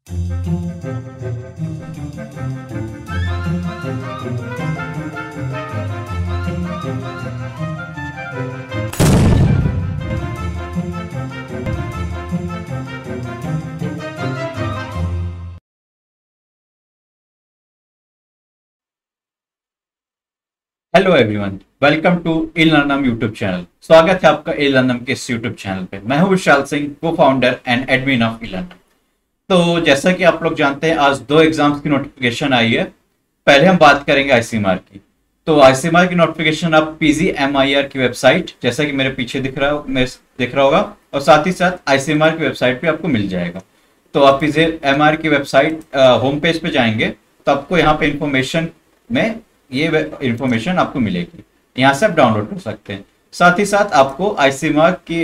Hello everyone, welcome to Ilnam YouTube channel. स्वागत है आपका इलनम के इस यूट्यूब चैनल पे। मैं हूं Vishal Singh, co founder and admin of Ilnam. तो जैसा कि आप लोग जानते हैं, आज दो एग्जाम्स की नोटिफिकेशन आई है। पहले हम बात करेंगे आईसीएमआर की। तो आईसीएमआर की नोटिफिकेशन आप पीजीएमआईआर की वेबसाइट, जैसा कि मेरे पीछे दिख रहा होगा, और साथ ही साथ आईसीएमआर की वेबसाइट पे आपको मिल जाएगा। तो आप पीजीएमआईआर की वेबसाइट होम पेज पे जाएंगे तो आपको यहाँ पे इंफॉर्मेशन में ये इंफॉर्मेशन आपको मिलेगी। यहाँ से आप डाउनलोड कर सकते हैं। साथ ही साथ आपको आईसीएमआर की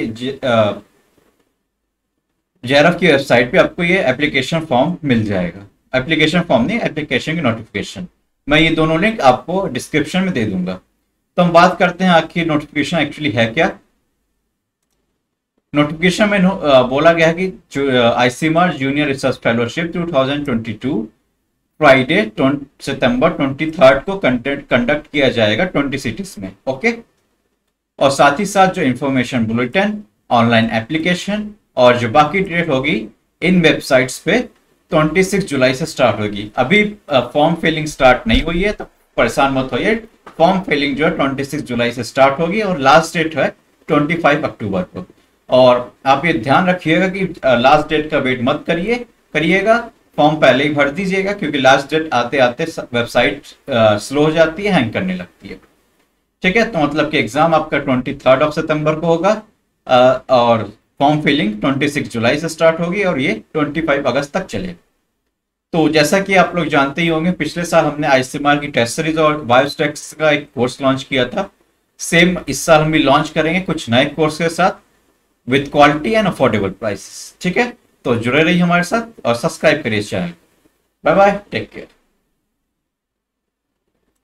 जेआरएफ की वेबसाइट पे आपको ये एप्लीकेशन फॉर्म मिल जाएगा। एप्लीकेशन फॉर्म नहीं, एप्लीकेशन की नोटिफिकेशन। मैं ये दोनों लिंक आपको डिस्क्रिप्शन में दे दूंगा। तो हम बात करते हैं आखिर नोटिफिकेशन एक्चुअली है क्या। नोटिफिकेशन में बोला गया है कि ICMR junior research fellowship 2022 Friday सितंबर 23 को कंडक्ट किया जाएगा 20 सिटीज में। ओके। और साथ ही साथ जो इंफॉर्मेशन बुलेटिन, ऑनलाइन एप्लीकेशन और जो बाकी डेट होगी इन वेबसाइट्स पे 26 जुलाई से स्टार्ट होगी। अभी फॉर्म फिलिंग स्टार्ट नहीं हुई है, तो परेशान मत होइए। फॉर्म फिलिंग जो है 26 जुलाई से स्टार्ट होगी और लास्ट डेट है 25 अक्टूबर को। और आप ये ध्यान रखिएगा कि लास्ट डेट का वेट मत करिएगा। फॉर्म पहले ही भर दीजिएगा, क्योंकि लास्ट डेट आते आते वेबसाइट स्लो हो जाती है, हैंग करने लगती है। ठीक है। तो मतलब कि एग्जाम आपका 23 सितंबर को होगा और फॉर्म फिलिंग 26 जुलाई से स्टार्ट होगी और ये 25 अगस्त तक चलेगा। तो जैसा कि आप लोग जानते ही होंगे, पिछले साल हमने आईसीएमआर की टेस्ट सीरीज और बायोस्टैटिक्स का एक कोर्स लॉन्च किया था। सेम इस साल हम भी लॉन्च करेंगे कुछ नए कोर्स के साथ, with quality and affordable prices. ठीक है। तो जुड़े रहिए हमारे साथ और सब्सक्राइब करिए इस channel. Bye bye, take care.